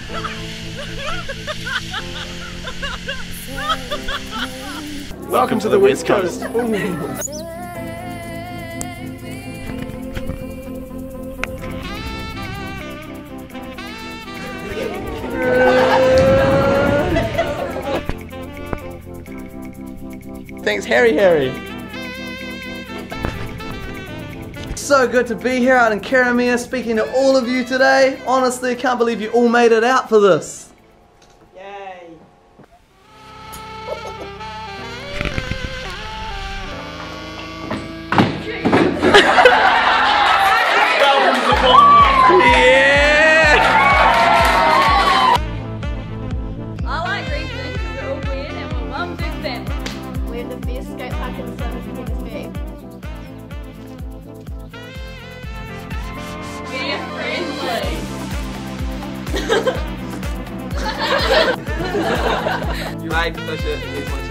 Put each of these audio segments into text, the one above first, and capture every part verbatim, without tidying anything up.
Welcome to the West Coast. Thanks, Harry Harry. So good to be here out in Karamea speaking to all of you today. Honestly, I can't believe you all made it out for this. Yay. Yeah! I like Reefton because we're all weird and we're one big family. We're the best skate park in the southern hemisphere. We're friendly. You might push it. Here's one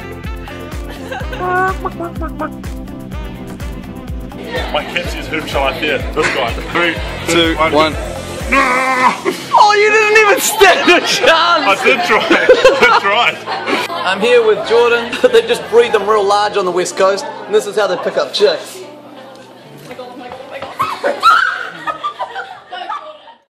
second. My cat says, whom shall I fear? This guy. Three, Two, one. one. No! Oh, you didn't even stand a chance! I did try. I tried. I'm here with Jordan. They just breed them real large on the West Coast, and this is how they pick up chicks.